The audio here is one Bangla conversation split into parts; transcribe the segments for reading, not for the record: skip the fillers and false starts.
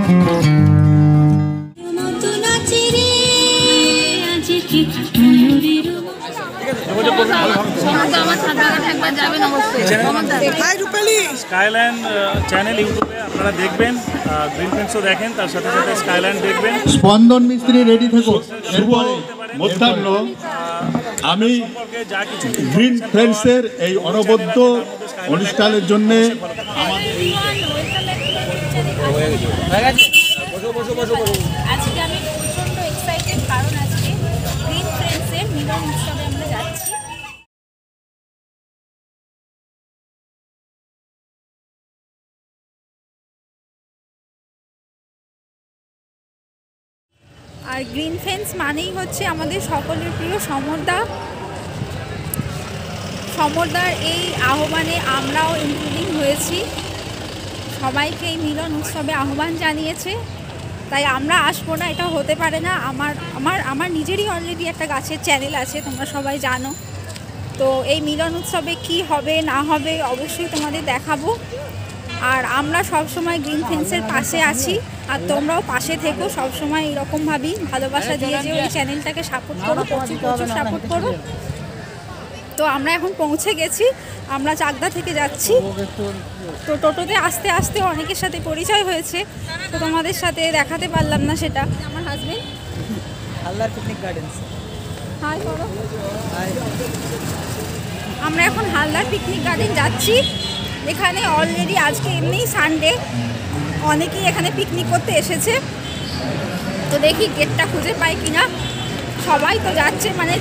স্কাইল্যান্ড চ্যানেল ইউটিউবে আপনারা দেখবেন, গ্রিন ফ্রেন্ডসও দেখেন, তার সাথে সাথে স্কাইল্যান্ড দেখবেন। স্পন্দন মিস্ত্রি রেডি থেকো। এরপরে মধ্যাহ্ন আমি গ্রিন ফ্রেন্ডসের এই অনবদ্য অনুষ্ঠানের জন্য আজকে আমি প্রচন্ড এক্সাইটেড, কারণ আজকে গ্রিন ফ্রেন্ডসের মিলন উৎসবে আমরা যাচ্ছি। আর গ্রিন ফ্রেন্ডস মানেই হচ্ছে আমাদের সকলের প্রিয় সমরদার এই আহ্বানে আমরাও ইনক্লুডিং হয়েছি। সবাইকে এই মিলন উৎসবে আহ্বান জানিয়েছে, তাই আমরা আসবো না এটা হতে পারে না। আমার নিজেরই অলরেডি একটা গাছের চ্যানেল আছে, তোমরা সবাই জানো। তো এই মিলন উৎসবে কি হবে না হবে অবশ্যই তোমাদের দেখাবো। আর আমরা সবসময় গ্রিন ফ্রেন্ডসের পাশে আছি, আর তোমরাও পাশে থেকো সবসময় এরকমভাবেই ভালোবাসা দিয়ে যে ওই চ্যানেলটাকে সাপোর্ট করো, প্রচুর সাপোর্ট করো। তো আমরা এখন পৌঁছে গেছি, আমরা চাকদা থেকে যাচ্ছি। তো টোটোতে আস্তে আস্তে অনেকের সাথে পরিচয় হয়েছে, তো তোমাদের সাথে দেখাতে পারলাম না সেটা। আমার husband Haldar picnic gardens. Hi করো। আমরা এখন হালদার পিকনিক গার্ডেন যাচ্ছি। এখানে অলরেডি আজকে এমনিই সানডে, অনেকেই এখানে পিকনিক করতে এসেছে। তো দেখি গেটটা খুঁজে পাই কিনা। সবাই তো যাচ্ছে, মানে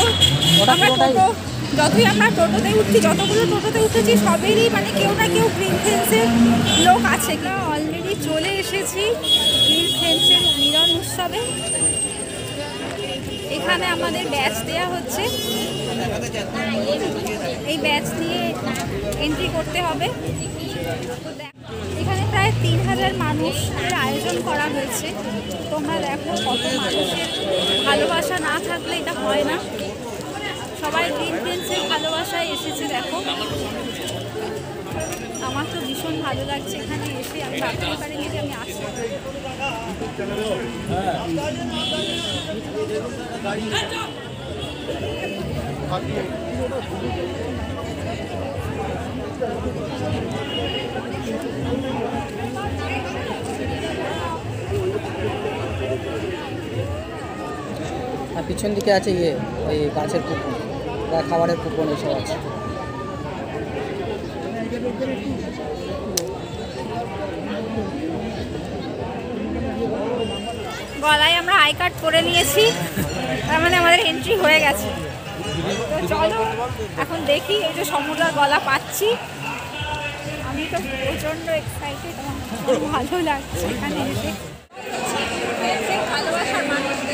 যতই আমরা টোটোতে উঠছি, যতগুলো টোটোতে উঠেছি সবেরই মানে কেউ না কেউ গ্রিন ফ্রেন্ডসের লোক আছে। অলরেডি চলে এসেছি গ্রিন ফ্রেন্ডসের মিলন উৎসবে। এখানে আমাদের ব্যাচ দেওয়া হচ্ছে, এই ব্যাচ নিয়ে এন্ট্রি করতে হবে। এখানে প্রায় 3000 মানুষের আয়োজন করা হয়েছে। তোমরা দেখো কত মানুষের ভালোবাসা না থাকলে এটা হয় না। সবাই গ্রিন ফ্রেন্ডসের ভালোবাসায় এসেছে। দেখো আমার তো ভীষণ ভালো লাগছে এখানে এসে। আমি ভাবতে পারিনি যে আমি আসবো। আর পিছন দিকে আছে ওই গাছের কুপন, খাবারের কুপন এসব আছে। গলায় আমরা আই কার্ড করে নিয়েছি, তার মানে আমাদের এন্ট্রি হয়ে গেছে। তো চলো এখন দেখি, এই যে সমুদ্রের গলা পাচ্ছি। আমি তো প্রচণ্ড এক্সাইটেড, আমার ভালো লাগছে এখানে এসে। ভালোবাসার মানুষদের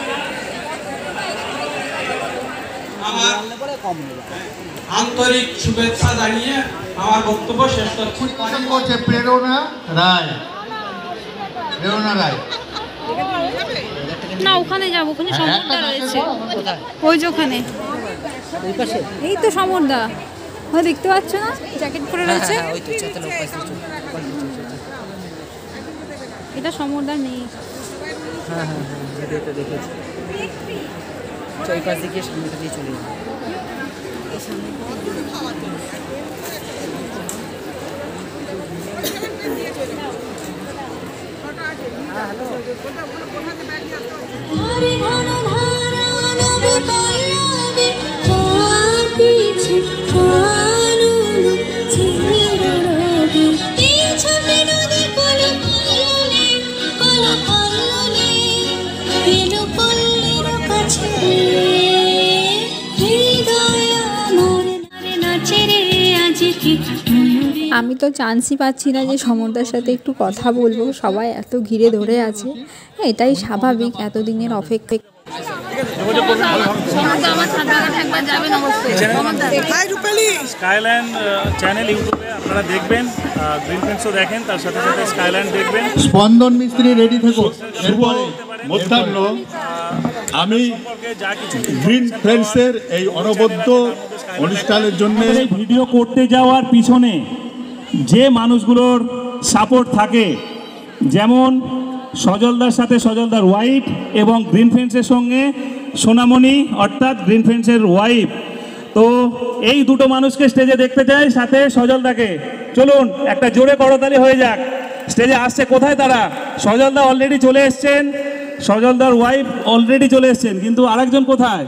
আন্তরিক শুভেচ্ছা জানিয়ে আমার বক্তব্য শেষ করছি। প্রেরণা রায়। না ওখানে যাবো, ওখানে সমুদ্র রয়েছে, ওই যে ওখানে। এই তো সমুদ্র, ওই দেখতে পাচ্ছ না, জ্যাকেট পরে রয়েছে। এটা সমুদ্র নেই। হ্যাঁ হ্যাঁ হ্যাঁ, দেখেছি। ওই পাশ দিকে সামনেটা দিয়ে চলে যাবে। আমি তো চান্সই পাচ্ছি না যে সমুদ্রের সাথে একটু কথা বলবো। সবাই এত ঘিরে ধরে আছে, এটাই স্বাভাবিক, এতদিনের অপেক্ষা। স্কাইল্যান্ড চ্যানেল ইউটিউবে আপনারা দেখবেন, গ্রিন ফ্রেন্ডসও দেখেন, তার সাথে সাথে স্কাইল্যান্ড দেখবেন। স্পন্দন মিস্ত্রি রেডি থেকো। এরপরে মধ্যাহ্ন আমি গ্রিন ফ্রেন্ডসের এই অনবদ্য অনুষ্ঠানের জন্য ভিডিও করতে যাওয়ার পিছনে যে মানুষগুলোর সাপোর্ট থাকে যেমন সজলদার সাথে সজলদার ওয়াইফ এবং গ্রিন ফ্রেন্ডসের সঙ্গে সোনামণি অর্থাৎ গ্রিন ফ্রেন্ডসের ওয়াইফ। তো এই দুটো মানুষকে স্টেজে দেখতে চাই, সাথে সজলদাকে। চলুন একটা জোরে করতালি হয়ে যাক। স্টেজে আসছে কোথায় তারা? সজলদা অলরেডি চলে এসছেন, সজলদার ওয়াইফ অলরেডি চলে এসছেন, কিন্তু আরেকজন কোথায়?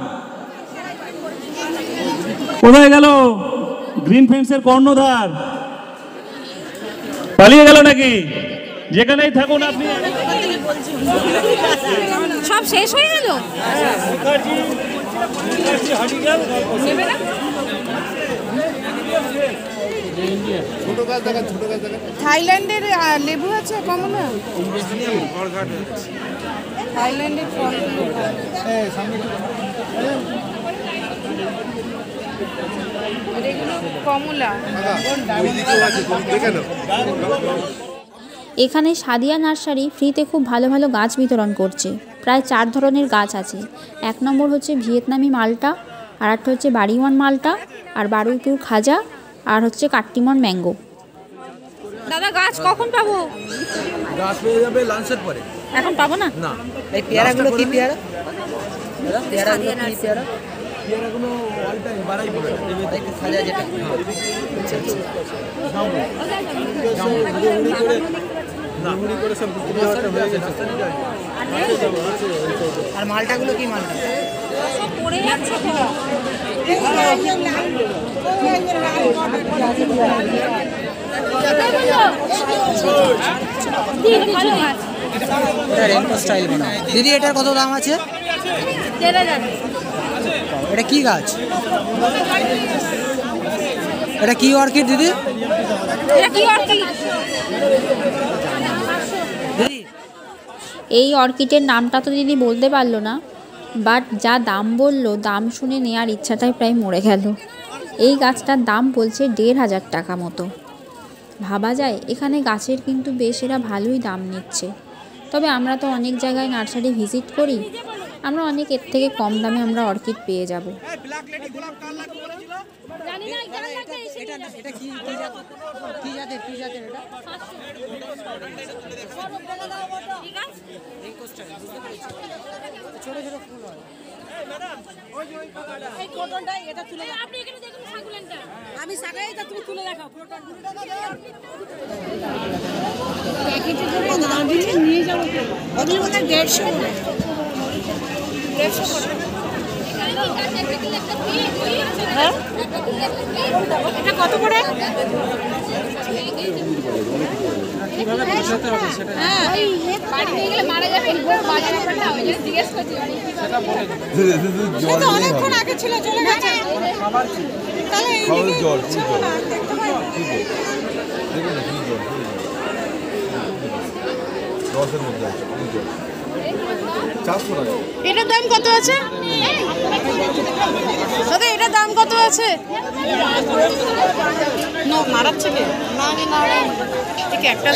কোথায় গেল গ্রিন ফ্রেন্ডসের কর্ণধার? পালিয়ে গেল নাকি? যেখানেই থাকুন আপনি। সব শেষ হয়ে গেল। থাইল্যান্ডের লেবু আছে কমলা, থাইল্যান্ডের ফল কমলা। এখানে সাদিয়া নার্সারি ফ্রিতে খুব ভালো ভালো গাছ বিতরণ করছে। প্রায় 4 ধরনের গাছ আছে। 1 নম্বর হচ্ছে ভিয়েতনামি মালটা, আর একটা হচ্ছে বাড়িওয়ান মালটা, আর বারুইপুর খাজা, আর হচ্ছে কাট্টিমন ম্যাঙ্গো। দাদা গাছ কখন পাবো? গাছ পেয়ে যাবে লাঞ্চের পরে। এখন পাবো না? না। এই পেয়ারাগুলো কি পেয়ারা? পেয়ারাগুলো কি পেয়ারা? পেয়ারাগুলো অল টাইম বাড়াই পড়ে খাজা যেটা। নামুড়ি করে সব বিক্রি হয়ে গেছে। আর মালটাগুলো কি মালটা? সব পড়ে যাচ্ছে তো। রেনবো স্টাইল বানাও। দিদি এটার কত দাম আছে? এটা কি গাছ? এটা কি অর্কিড দিদি? দিদি এই অর্কিডের নামটা তো দিদি বলতে পারলো না, বাট যা দাম বললো, দাম শুনে নেওয়ার ইচ্ছাটাই প্রায় মরে গেল। এই গাছটার দাম বলছে 1,500 টাকা মতো। ভাবা যায় এখানে গাছের কিন্তু বেশ এরা ভালোই দাম নিচ্ছে। তবে আমরা তো অনেক জায়গায় নার্সারি ভিজিট করি, আমরা অনেক এর থেকে কম দামে আমরা অর্কিড পেয়ে যাব। আমি সাকাই তা তুমি তুলে দেখাও। নিয়ে যাবো ওগুলো বোধ হয় 150 এটা কত করে? বাড়ি নিয়ে গেলে মারা যাবে। অনেকক্ষণ আগে ছিল, চলে গেছে। তাহলে এটার দাম কত আছে দাদা? এটার দাম কত আছে? মারাচ্ছে কে? একটা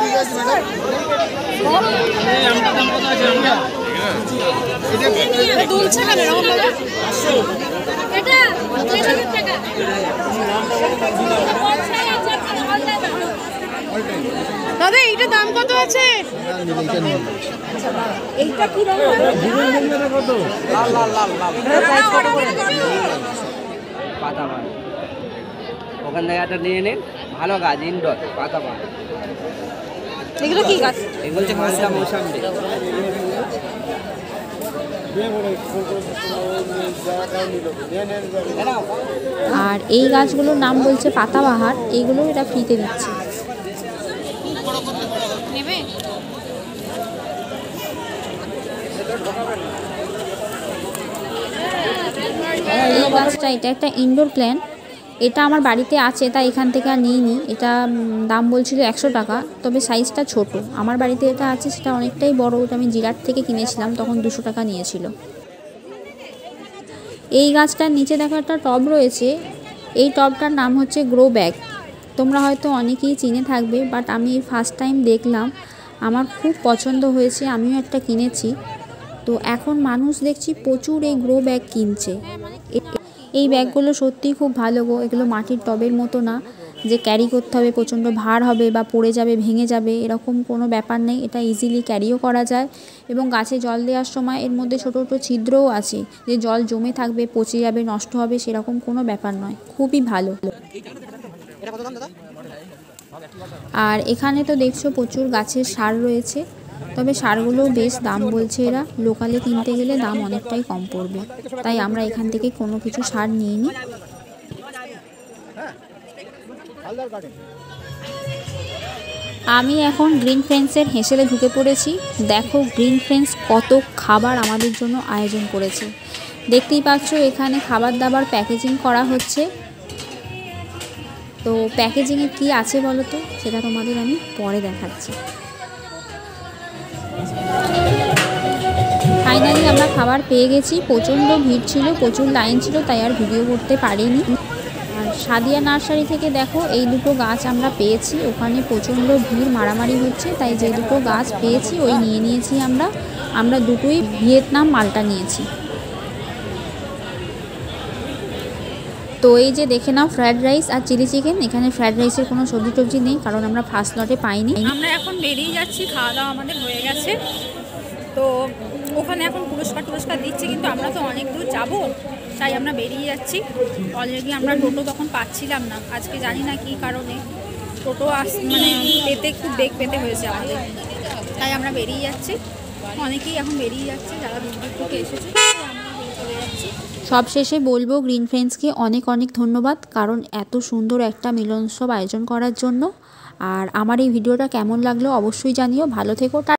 দুলছে কেন? দাদা এইটার দাম কত আছে? এইটা কি রঙ? পাতাবাহার। ওখান থেকে একটা নিয়ে নিন, ভালো গাছ, ইনডোর পাতাবাহার। এগুলো কি গাছ? এগুলো হচ্ছে মালটা মৌসাম্বি। আর এই গাছগুলোর নাম বলছে পাতাবাহার। এইগুলো এটা ফ্রিতে দিচ্ছে। এই গাছটা, এটা একটা ইনডোর প্ল্যান্ট। এটা আমার বাড়িতে আছে, তাই এখান থেকে আর নিইনি। এটা দাম বলছিল 100 টাকা, তবে সাইজটা ছোট। আমার বাড়িতে এটা আছে, সেটা অনেকটাই বড়। ওটা আমি জিরাট থেকে কিনেছিলাম, তখন 200 টাকা নিয়েছিল। এই গাছটার নিচে দেখো একটা টব রয়েছে। এই টবটার নাম হচ্ছে গ্রো ব্যাগ। তোমরা হয়তো অনেকেই চিনে থাকবে, বাট আমি ফার্স্ট টাইম দেখলাম, আমার খুব পছন্দ হয়েছে, আমিও একটা কিনেছি। তো এখন মানুষ দেখছি প্রচুর এই গ্রো ব্যাগ কিনছে। এই ব্যাগগুলো সত্যিই খুব ভালো গো। এগুলো মাটির টবের মতো না, যে ক্যারি করতে হবে, প্রচণ্ড ভার হবে বা পড়ে যাবে, ভেঙে যাবে, এরকম কোনো ব্যাপার নেই। এটা ইজিলি ক্যারিও করা যায় এবং গাছে জল দেওয়ার সময় এর মধ্যে ছোটো ছোটো ছিদ্রও আছে, যে জল জমে থাকবে, পচে যাবে, নষ্ট হবে, সেরকম কোনো ব্যাপার নয়। খুবই ভালো। আর এখানে তো দেখছো প্রচুর গাছের সার রয়েছে, তবে সারগুলো বেশ দাম বলছে এরা। লোকালে কিনতে গেলে দাম অনেকটাই কম পড়বে, তাই আমরা এখান থেকে কোনো কিছু সার নিইনি। আমি এখন গ্রিন ফ্রেন্ডসের হেঁসেলে ঢুকে পড়েছি। দেখো গ্রিন ফ্রেন্ডস কত খাবার আমাদের জন্য আয়োজন করেছে। দেখতেই পাচ্ছ এখানে খাবার দাবার প্যাকেজিং করা হচ্ছে। তো প্যাকেজিংয়ে কি আছে বলো তো, সেটা তোমাদের আমি পরে দেখাচ্ছি। ফাইনালি আমরা খাবার পেয়ে গেছি। প্রচণ্ড ভিড় ছিল, প্রচুর লাইন ছিল, তাই আর ভিডিও করতে পারিনি। আর সাদিয়া নার্সারি থেকে দেখো এই দুটো গাছ আমরা পেয়েছি। ওখানে প্রচণ্ড ভিড়, মারামারি হচ্ছে, তাই যে দুটো গাছ পেয়েছি ওই নিয়ে নিয়েছি আমরা দুটোই ভিয়েতনাম মালটা নিয়েছি। তো এই যে দেখে নাও ফ্রায়েড রাইস আর চিলি চিকেন। এখানে ফ্রায়েড রাইসের কোনো সবজি টবজি নেই, কারণ আমরা ফার্স্ট লটে পাইনি। আমরা এখন বেরিয়ে যাচ্ছি, খাওয়া দাওয়া আমাদের হয়ে গেছে। তো ওখানে এখন পুরস্কার দিচ্ছে, কিন্তু আমরা তো অনেক দূর যাব, তাই আমরা বেরিয়ে যাচ্ছি। অলরেডি আমরা টোটো তখন পাচ্ছিলাম না, আজকে জানি না কী কারণে টোটো পেতে খুব বেগ পেতে হয়েছে আমাদের, তাই আমরা বেরিয়ে যাচ্ছি। অনেকেই এখন বেরিয়ে যাচ্ছে, যারা দূর দূর থেকে এসেছে, আমরা চলে যাচ্ছি। সব শেষে বলবো গ্রিন ফ্রেন্ডসকে অনেক অনেক ধন্যবাদ, কারণ এত সুন্দর একটা মিলন উৎসব আয়োজন করার জন্য। আর আমার এই ভিডিওটা কেমন লাগলো অবশ্যই জানিও। ভালো থেকো।